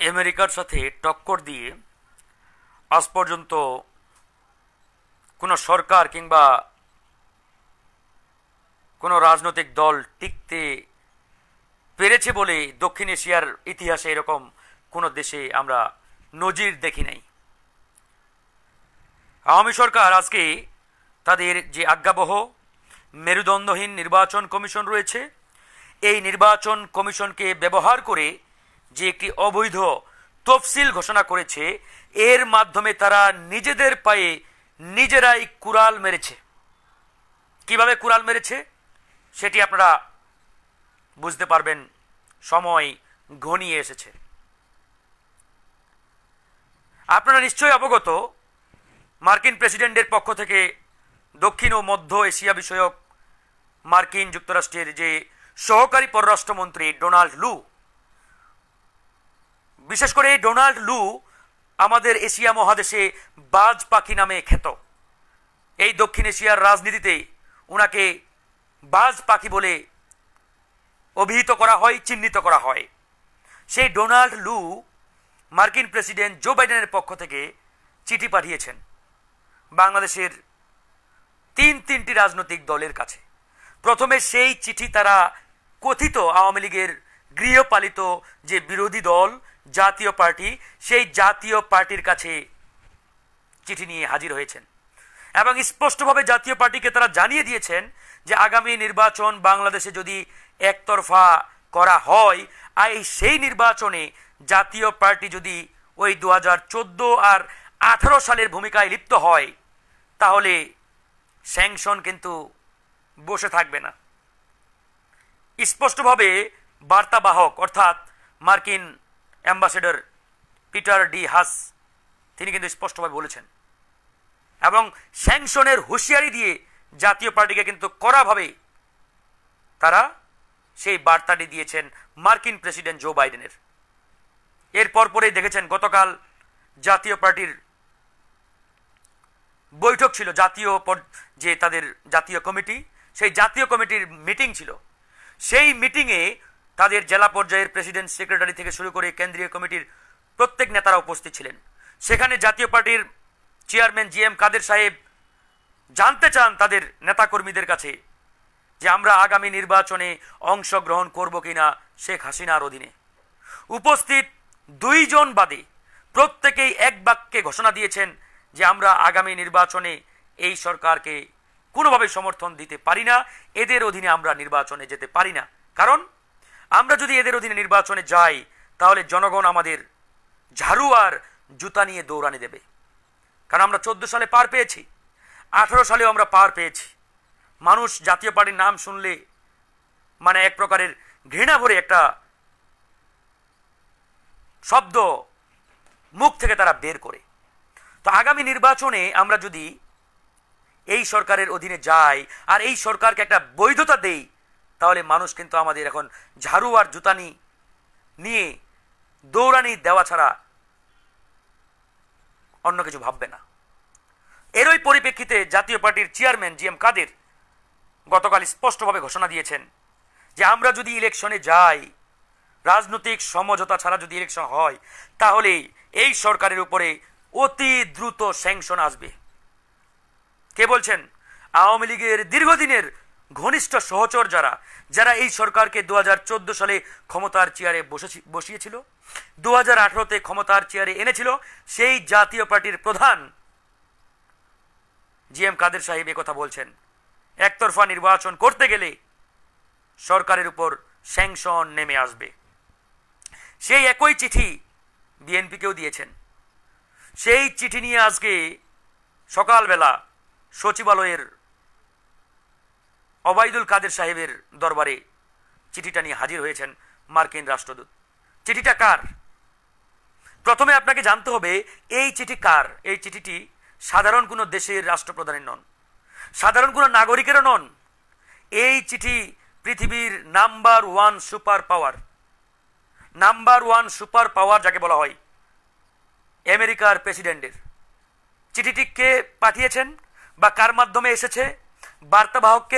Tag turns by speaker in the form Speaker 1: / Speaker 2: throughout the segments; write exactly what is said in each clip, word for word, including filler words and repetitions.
Speaker 1: আমেরিকার সাথে টক্কর দিয়ে আজ পর্যন্ত কোনো সরকার কিংবা কোনো রাজনৈতিক দল টিকতে পেরেছে বলে দক্ষিণ এশিয়ার ইতিহাসে এরকম কোনো দেশে আমরা নজির দেখি নাই। আওয়ামী সরকার আজকে তাদের যে আজ্ঞাবহ মেরুদণ্ডহীন নির্বাচন কমিশন রয়েছে, এই নির্বাচন কমিশনকে ব্যবহার করে যে একটি অবৈধ তফসিল ঘোষণা করেছে, এর মাধ্যমে তারা নিজেদের পায়ে নিজেরাই কুড়াল মেরেছে। কিভাবে কুড়াল মেরেছে সেটি আপনারা বুঝতে পারবেন, সময় ঘনিয়ে এসেছে। আপনারা নিশ্চয়ই অবগত, মার্কিন প্রেসিডেন্টের পক্ষ থেকে দক্ষিণ ও মধ্য এশিয়া বিষয়ক মার্কিন যুক্তরাষ্ট্রের যে সহকারী পররাষ্ট্রমন্ত্রী ডোনাল্ড লু, বিশেষ করে ডোনাল্ড লু আমাদের এশিয়া মহাদেশে বাজ পাখি নামে খ্যাত। এই দক্ষিণ এশিয়ার রাজনীতিতে ওনাকে বাজ পাখি বলে অভিহিত করা হয়, চিহ্নিত করা হয়। সেই ডোনাল্ড লু মার্কিন প্রেসিডেন্ট জো বাইডেনের পক্ষ থেকে চিঠি পাঠিয়েছেন বাংলাদেশের তিন তিনটি রাজনৈতিক দলের কাছে। প্রথমে সেই চিঠি তারা কথিত আওয়ামী লীগের গৃহপালিত যে বিরোধী দল জাতীয় পার্টি, সেই জাতীয় পার্টির কাছে চিঠি নিয়ে হাজির হয়েছেন এবং স্পষ্টভাবে জাতীয় পার্টিকে তারা জানিয়ে দিয়েছেন যে আগামী নির্বাচন বাংলাদেশে যদি একতরফা করা হয়, আর সেই নির্বাচনে জাতীয় পার্টি যদি ওই দু হাজার চোদ্দো আর আঠারো সালের ভূমিকায় লিপ্ত হয়, তাহলে স্যাংশন কিন্তু বসে থাকবে না। স্পষ্টভাবে বার্তাবাহক অর্থাৎ মার্কিন অ্যাম্বাসেডর পিটার ডি হাস তিনি কিন্তু স্পষ্টভাবে বলেছেন এবং স্যাংশনের হুঁশিয়ারি দিয়ে জাতীয় পার্টিকে কিন্তু কড়াভাবে তারা সেই বার্তাটি দিয়েছেন মার্কিন প্রেসিডেন্ট জো বাইডেনের। এরপর পরেই দেখেছেন গতকাল জাতীয় পার্টির বৈঠক ছিল, জাতীয় যে তাদের জাতীয় কমিটি, সেই জাতীয় কমিটির মিটিং ছিল। সেই মিটিংয়ে তাদের জেলা পর্যায়ের প্রেসিডেন্ট সেক্রেটারি থেকে শুরু করে কেন্দ্রীয় কমিটির প্রত্যেক নেতারা উপস্থিত ছিলেন। সেখানে জাতীয় পার্টির চেয়ারম্যান জি এম কাদের সাহেব জানতে চান তাদের নেতাকর্মীদের কাছে যে আমরা আগামী নির্বাচনে অংশগ্রহণ করব কিনা শেখ হাসিনার অধীনে। উপস্থিত দুইজন বাদে প্রত্যেকেই এক বাক্যে ঘোষণা দিয়েছেন যে আমরা আগামী নির্বাচনে এই সরকারকে কোনোভাবে সমর্থন দিতে পারি না, এদের অধীনে আমরা নির্বাচনে যেতে পারি না। কারণ আমরা যদি এদের অধীনে নির্বাচনে যাই তাহলে জনগণ আমাদের ঝাড়ু আর জুতা নিয়ে দৌড়ানি দেবে। কারণ আমরা চোদ্দ সালে পার পেয়েছি, আঠারো সালেও আমরা পার পেয়েছি। মানুষ জাতীয় পার্টির নাম শুনলে মানে এক প্রকারের ঘৃণা ভরে একটা শব্দ মুখ থেকে তারা বের করে। তো আগামী নির্বাচনে আমরা যদি এই সরকারের অধীনে যাই আর এই সরকারকে একটা বৈধতা দেই, তাহলে মানুষ কিন্তু আমাদের এখন ঝাড়ু আর জুতানি নিয়ে দৌড়ানি দেওয়া ছাড়া অন্য কিছু ভাববে না। এরই পরিপ্রেক্ষিতে জাতীয় পার্টির চেয়ারম্যান জি এম কাদের গতকাল স্পষ্টভাবে ঘোষণা দিয়েছেন যে আমরা যদি ইলেকশনে যাই, রাজনৈতিক সমঝোতা ছাড়া যদি ইলেকশন হয়, তাহলে এই সরকারের উপরে অতি দ্রুত স্যাংশন আসবে। কে বলছেন? আওয়ামী লীগের দীর্ঘদিনের ঘনিষ্ঠ সহচর যারা যারা এই সরকারকে দু হাজার চোদ্দ সালে ক্ষমতার চেয়ারে বসিয়েছিল, দু হাজার আঠারোতে ক্ষমতার চেয়ারে এনেছিল, সেই জাতীয় পার্টির প্রধান জি এম কাদের সাহেব কথা বলছেন একতরফা নির্বাচন করতে গেলে সরকারের উপর স্যাংশন নেমে আসবে। সেই একই চিঠি বিএনপিকেও দিয়েছেন। সেই চিঠি নিয়ে আজকে সকালবেলা সচিবালয়ের ওবায়দুল কাদের সাহেবের দরবারে চিঠিটা নিয়ে হাজির হয়েছেন মার্কিন রাষ্ট্রদূত। চিঠিটা কার? প্রথমে আপনাকে জানতে হবে এই চিঠি কার। এই চিঠিটি সাধারণ কোনো দেশের রাষ্ট্রপ্রধানের নন, সাধারণ কোনো নাগরিকেরও নন। এই চিঠি পৃথিবীর number one super power, number one super power যাকে বলা হয়, আমেরিকার প্রেসিডেন্টের। চিঠিটি কে পাঠিয়েছেন বা কার মাধ্যমে এসেছে? বার্তাবাহককে?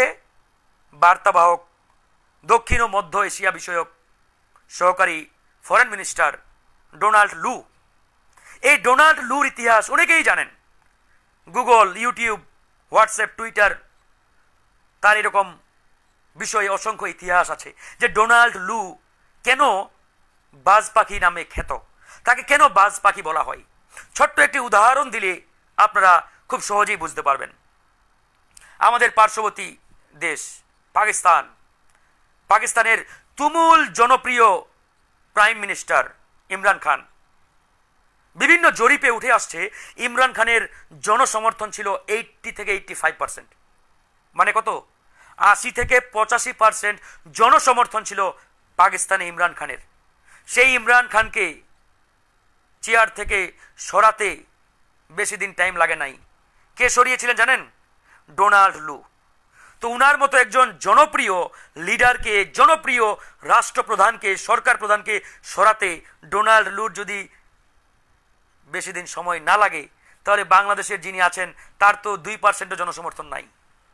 Speaker 1: বার্তাবাহক দক্ষিণ ও মধ্য এশিয়া বিষয়ক সহকারী ফরেন মিনিস্টার ডোনাল্ড লু। এই ডোনাল্ড লুর ইতিহাস অনেকেই জানেন, গুগল, ইউটিউব, হোয়াটসঅ্যাপ, টুইটার, তার এরকম বিষয়ে অসংখ্য ইতিহাস আছে যে ডোনাল্ড লু কেন বাজ পাখি নামে খ্যাত, তাকে কেন বাজ পাখি বলা হয়। ছোট্ট একটি উদাহরণ দিলে আপনারা খুব সহজেই বুঝতে পারবেন। আমাদের পার্শ্ববর্তী দেশ পাকিস্তান, পাকিস্তানের তুমুল জনপ্রিয় প্রাইম মিনিস্টার ইমরান খান, বিভিন্ন জরিপে উঠে আসছে ইমরান খানের জনসমর্থন ছিল এইটটি থেকে এইটটি ফাইভ পার্সেন্ট, মানে কত, আশি থেকে পঁচাশি পার্সেন্ট জনসমর্থন ছিল পাকিস্তানে ইমরান খানের। সেই ইমরান খানকে চেয়ার থেকে সরাতে বেশি দিন টাইম লাগে নাই। কে সরিয়েছিলেন জানেন? ডোনাল্ড লু। তো উনার মতো একজন জনপ্রিয় লিডারকে, জনপ্রিয় রাষ্ট্রপ্রধানকে, সরকার প্রধানকে সরাতে ডোনাল্ড লুর যদি বেশি দিন সময় না লাগে, তাহলে বাংলাদেশের যিনি আছেন তার তো দুই পার্সেন্টও জনসমর্থন নাই।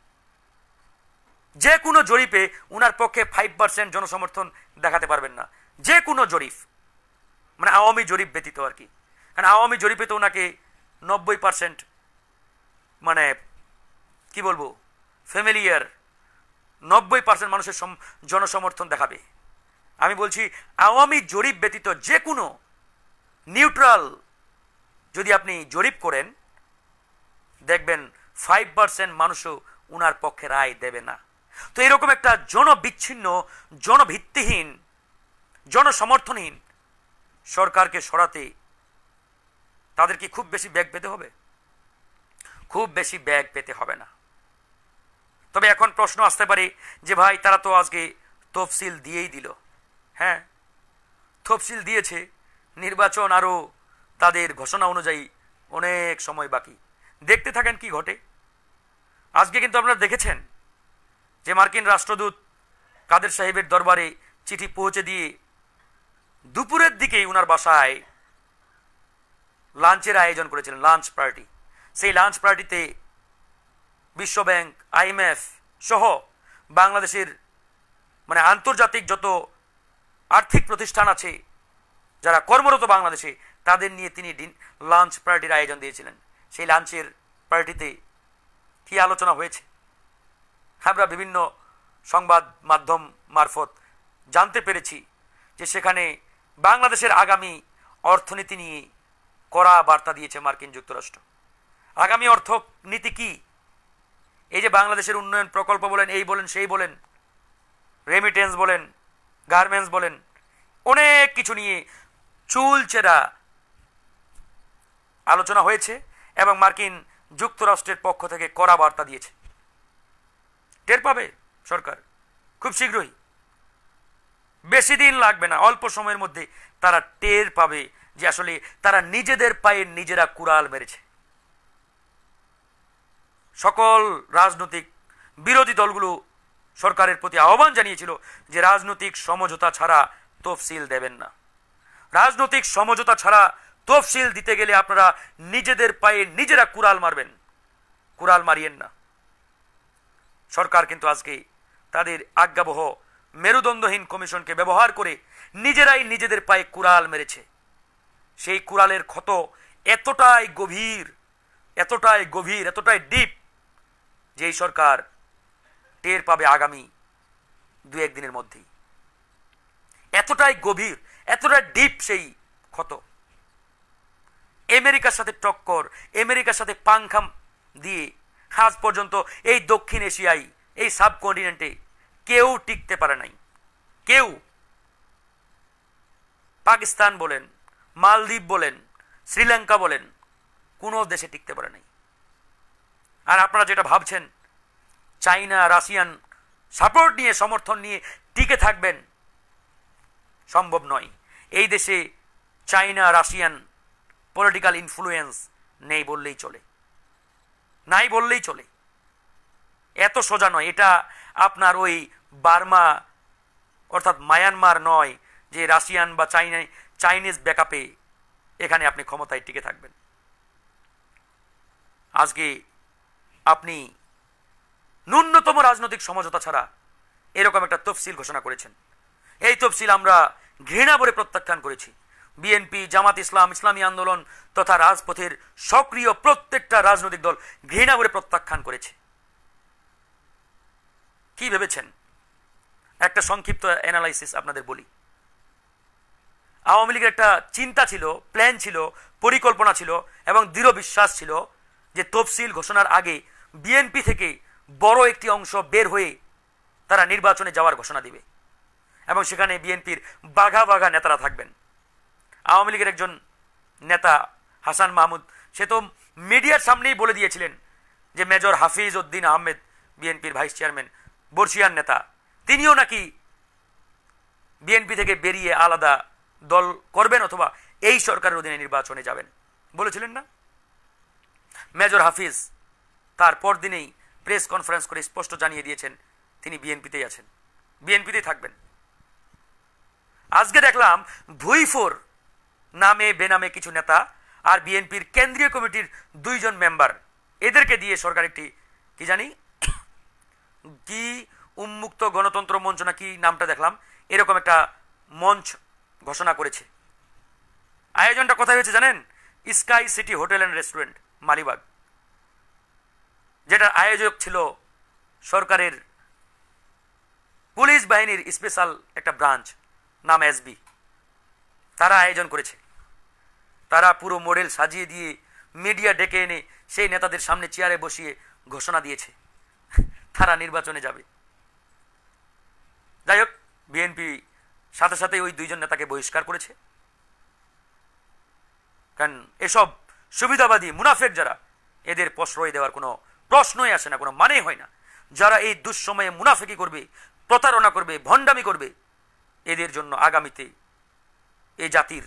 Speaker 1: যে কোনো জরিপে উনার পক্ষে ফাইভ পার্সেন্ট জনসমর্থন দেখাতে পারবেন না, যে কোনো জরিপ, মানে আওয়ামী জরিপ ব্যতীত আর কি। কারণ আওয়ামী জরিপে তো ওনাকে নব্বই পার্সেন্ট মানে কি বলবো ফ্যামিলিয়ার, নব্বই পার্সেন্ট মানুষের জনসমর্থন দেখাবে। আমি বলছি আওয়ামী জরিপ ব্যতীত যে কোনো নিউট্রাল যদি আপনি জরিপ করেন, দেখবেন ফাইভ পার্সেন্ট মানুষও উনার পক্ষে রায় দেবে না। তো এরকম একটা জনবিচ্ছিন্ন, জনভিত্তিহীন, জনসমর্থনহীন সরকারকে সরাতে তাদের কি খুব বেশি ব্যাগ পেতে হবে? খুব বেশি ব্যাগ পেতে হবে না। তবে এখন প্রশ্ন আসতে পারে যে ভাই তারা তো আজকে তফসিল দিয়েই দিল। হ্যাঁ, তফসিল দিয়েছে, নির্বাচন আরও তাদের ঘোষণা অনুযায়ী অনেক সময় বাকি। দেখতে থাকেন কি ঘটে। আজকে কিন্তু আপনারা দেখেছেন যে মার্কিন রাষ্ট্রদূত কাদের সাহেবের দরবারে চিঠি পৌঁছে দিয়ে দুপুরের দিকেই উনার বাসায় লাঞ্চের আয়োজন করেছিলেন, লাঞ্চ পার্টি। সেই লাঞ্চ পার্টিতে বিশ্বব্যাংক, আইএমএফ সহ বাংলাদেশের মানে আন্তর্জাতিক যত আর্থিক প্রতিষ্ঠান আছে যারা কর্মরত বাংলাদেশে, তাদের নিয়ে তিনি লাঞ্চ পার্টির আয়োজন দিয়েছিলেন। সেই লাঞ্চের পার্টিতে কি আলোচনা হয়েছে আমরা বিভিন্ন সংবাদ মাধ্যম মারফত জানতে পেরেছি যে সেখানে বাংলাদেশের আগামী অর্থনীতি নিয়ে কড়া বার্তা দিয়েছে মার্কিন যুক্তরাষ্ট্র। আগামী অর্থনীতি কি? এই যে বাংলাদেশের উন্নয়ন প্রকল্প বলেন, এই বলেন, সেই বলেন, রেমিটেন্স বলেন, গার্মেন্টস বলেন, অনেক কিছু নিয়ে চুলচেরা আলোচনা হয়েছে এবং মার্কিন যুক্তরাষ্ট্রের পক্ষ থেকে কড়া বার্তা দিয়েছে। টের পাবে সরকার খুব শীঘ্রই, বেশি দিন লাগবে না, অল্প সময়ের মধ্যে তারা টের পাবে যে আসলে তারা নিজেদের পায়ে নিজেরা কুড়াল মেরেছে। সকল রাজনৈতিক বিরোধী দলগুলো সরকারের প্রতি আহ্বান জানিয়েছিল যে রাজনৈতিক সমঝোতা ছাড়া তফসিল দেবেন না। রাজনৈতিক সমঝোতা ছাড়া তফসিল দিতে গেলে আপনারা নিজেদের পায়ে নিজেরা কুড়াল মারবেন, কুড়াল মারিয়েন না। সরকার কিন্তু আজকে তাদের আজ্ঞাবহ মেরুদণ্ডহীন কমিশনকে ব্যবহার করে নিজেরাই নিজেদের পায়ে কুড়াল মেরেছে। সেই কুড়ালের ক্ষত এতটাই গভীর, এতটাই গভীর, এতটাই ডিপ যে এই সরকার টের পাবে আগামী দু একদিনের মধ্যেই। এতটাই গভীর, এতটাই ডিপ সেই ক্ষত। আমেরিকার সাথে টক্কর, আমেরিকার সাথে পাংখাম দিয়ে আজ পর্যন্ত এই দক্ষিণ এশিয়ায়, এই সাবকন্টিনেন্টে কেউ টিকতে পারে নাই। কেউ, পাকিস্তান বলেন, মালদ্বীপ বলেন, শ্রীলঙ্কা বলেন, কোনো দেশে টিকতে পারে নাই। আর আপনারা যেটা ভাবছেন চাইনা, রাশিয়ান সাপোর্ট নিয়ে, সমর্থন নিয়ে টিকে থাকবেন, সম্ভব নয়। এই দেশে চাইনা, রাশিয়ান পলিটিক্যাল ইনফ্লুয়েন্স নেই বললেই চলে, নাই বললেই চলে। এত সোজা নয়। এটা আপনার ওই বার্মা অর্থাৎ মায়ানমার নয় যে রাশিয়ান বা চাইনা চাইনিজ ব্যাকআপে এখানে আপনি ক্ষমতায় টিকে থাকবেন। আজকে আপনি ন্যূনতম রাজনৈতিক সমঝোতা ছাড়া এরকম একটা তফসিল ঘোষণা করেছেন। এই তফসিল আমরা ঘৃণা ভরে প্রত্যাখ্যান করেছি। বিএনপি, জামাত ইসলাম, ইসলামী আন্দোলন তথা রাজপথের সক্রিয় প্রত্যেকটা রাজনৈতিক দল ঘৃণা করে প্রত্যাখ্যান করেছে। কি ভেবেছেন? একটা সংক্ষিপ্ত অ্যানালাইসিস আপনাদের বলি। আওয়ামী লীগের একটা চিন্তা ছিল, প্ল্যান ছিল, পরিকল্পনা ছিল এবং দৃঢ় বিশ্বাস ছিল যে তফসিল ঘোষণার আগে বিএনপি থেকে বড় একটি অংশ বের হয়ে তারা নির্বাচনে যাওয়ার ঘোষণা দিবে এবং সেখানে বিএনপির বাঘা বাঘা নেতারা থাকবেন। আওয়ামী লীগের একজন নেতা হাসান মাহমুদ, সে তো মিডিয়ার সামনেই বলে দিয়েছিলেন যে মেজর হাফিজ উদ্দিন আহমেদ, বিএনপির ভাইস চেয়ারম্যান, বর্ষিয়ান নেতা, তিনিও নাকি বিএনপি থেকে বেরিয়ে আলাদা দল করবেন অথবা এই সরকারের অধীনে নির্বাচনে যাবেন বলেছিলেন না? মেজর হাফিজ তার পরদিনেই প্রেস কনফারেন্স করে স্পষ্ট জানিয়ে দিয়েছেন তিনি বিএনপিতেই আছেন, বিএনপিতেই থাকবেন। আজকে দেখলাম ভুইফোর নামে বেনামে কিছু নেতা আর বিএনপির কেন্দ্রীয় কমিটির দুইজন মেম্বার, এদেরকে দিয়ে সরকার একটি কি জানি কি উন্মুক্ত গণতন্ত্র মঞ্চ না কি নামটা দেখলাম, এরকম একটা মঞ্চ ঘোষণা করেছে। আয়োজনটা কোথায় হয়েছে জানেন? Sky city hotel and restaurant, Malibagh, যেটার আয়োজক ছিল সরকারের পুলিশ বাহিনীর স্পেশাল একটা ব্রাঞ্চ, নাম এসবি। তারা আয়োজন করেছে। তারা পুরো মডেল সাজিয়ে দিয়ে মিডিয়া ডেকে এনে সেই নেতাদের সামনে চেয়ারে বসিয়ে ঘোষণা দিয়েছে তারা নির্বাচনে যাবে। যাই হোক, বিএনপি সাথে সাথে ওই দুইজন নেতাকে বহিষ্কার করেছে। কারণ এসব সুবিধাবাদী মুনাফেক যারা, এদের প্রশ্রয় দেওয়ার কোনো প্রশ্নই আসে না, কোনো মানেই হয় না। যারা এই দুঃসময়ে মুনাফেকি করবে, প্রতারণা করবে, ভণ্ডামি করবে, এদের জন্য আগামীতে এই জাতির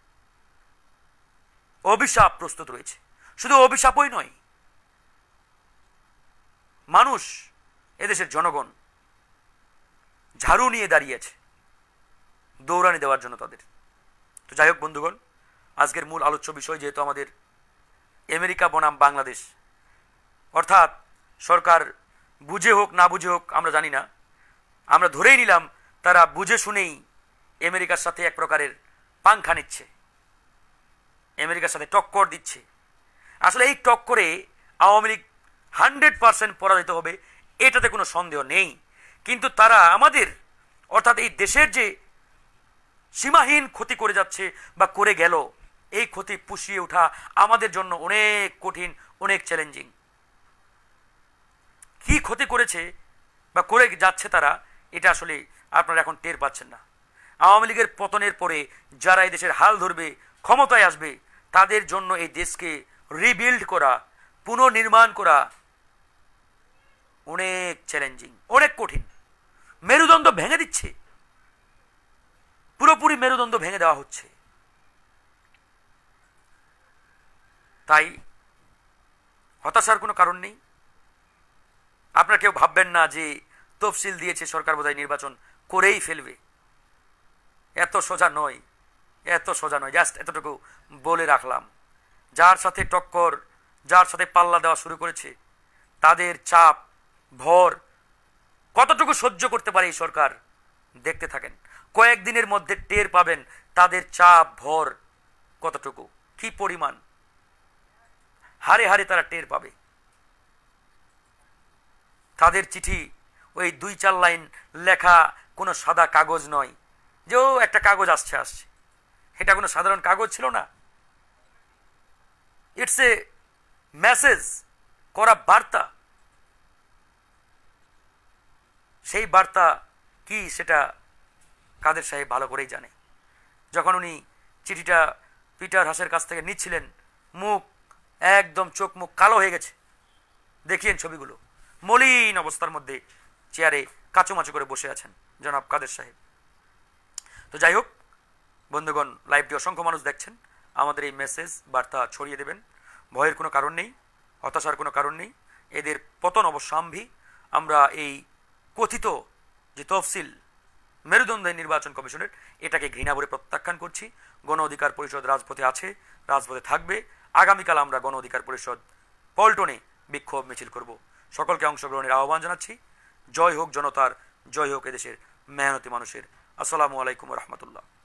Speaker 1: অভিশাপ প্রস্তুত রয়েছে। শুধু অভিশাপই নয়, মানুষ, এদেশের জনগণ ঝাড়ু নিয়ে দাঁড়িয়েছে দৌড়ানি দেওয়ার জন্য তাদের। তো যাই হোক বন্ধুগণ, আজকের মূল আলোচ্য বিষয় যেহেতু আমাদের আমেরিকা বনাম বাংলাদেশ, অর্থাৎ সরকার বুঝে হোক না বুঝে হোক আমরা জানি না, আমরা ধরেই নিলাম তারা বুঝে শুনেই আমেরিকার সাথে এক প্রকারের পাংখা নিচ্ছে, আমেরিকার সাথে টক্কর দিচ্ছে। আসলে এই টক্করে আওয়ামী লীগ হান্ড্রেড পার্সেন্ট পরাজিত হবে, এটাতে কোনো সন্দেহ নেই। কিন্তু তারা আমাদের অর্থাৎ এই দেশের যে সীমাহীন ক্ষতি করে যাচ্ছে বা করে গেল, এই ক্ষতি পুষিয়ে ওঠা আমাদের জন্য অনেক কঠিন, অনেক চ্যালেঞ্জিং। কি ক্ষতি করেছে বা করে যাচ্ছে তারা, এটা আসলে আপনারা এখন টের পাচ্ছেন না। আওয়ামী লীগের পতনের পরে যারা এই দেশের হাল ধরবে, ক্ষমতায় আসবে, তাদের জন্য এই দেশকে রিবিল্ড করা, পুনর্নির্মাণ করা অনেক চ্যালেঞ্জিং, অনেক কঠিন। মেরুদণ্ড ভেঙে দিচ্ছে, পুরোপুরি মেরুদণ্ড ভেঙে দেওয়া হচ্ছে। তাই হতাশার কোনো কারণ নেই। আপনারা কেউ ভাববেন না যে তফসিল দিয়েছে সরকার বোধহয় নির্বাচন করেই ফেলবে, এত সোজা নয়, এত সোজা নয়। জাস্ট এতটুকু বলে রাখলাম, যার সাথে টক্কর, যার সাথে পাল্লা দেওয়া শুরু করেছে, তাদের চাপ ভর কতটুকু সহ্য করতে পারে এই সরকার, দেখতে থাকেন। কয়েকদিনের মধ্যে টের পাবেন তাদের চাপ ভর কতটুকু, কি পরিমাণ, হারে হারে তারা টের পাবে। তাদের চিঠি ওই দুই চার লাইন লেখা কোনো সাদা কাগজ নয় যে ও একটা কাগজ আসছে আসছে, এটা কোনো সাধারণ কাগজ ছিল না। ইটস এ মেসেজ করা বার্তা। সেই বার্তা কি সেটা কাদের সাহেব ভালো করেই জানে। যখন উনি চিঠিটা পিটার হাসের কাছ থেকে নিচ্ছিলেন, মুখ একদম, চোখ মুখ কালো হয়ে গেছে, দেখিয়েন ছবিগুলো, মলিন অবস্থার মধ্যে চেয়ারে কাচুমাচু করে বসে আছেন জনাব কাদের সাহেব। তো যাই হোক বন্ধুগণ, লাইভটি অসংখ্য মানুষ দেখছেন, আমাদের এই মেসেজ বার্তা ছড়িয়ে দেবেন। ভয়ের কোনো কারণ নেই, হতাশার কোনো কারণ নেই। এদের পতন অবশ্যম্ভাবী। আমরা এই কথিত যে তফসিল মেরুদণ্ডী নির্বাচন কমিশনের, এটাকে ঘৃণা করে প্রত্যাখ্যান করছি। গণ অধিকার পরিষদ রাজপথে আছে, রাজপথে থাকবে। আগামীকাল আমরা গণ অধিকার পরিষদ পল্টনে বিক্ষোভ মিছিল করব। সকলকে অংশগ্রহণের আহ্বান জানাচ্ছি। জয় হোক জনতার, জয় হোক এদেশের মেহনতি মানুষের। আসসালামু আলাইকুম রহমতুল্লাহ।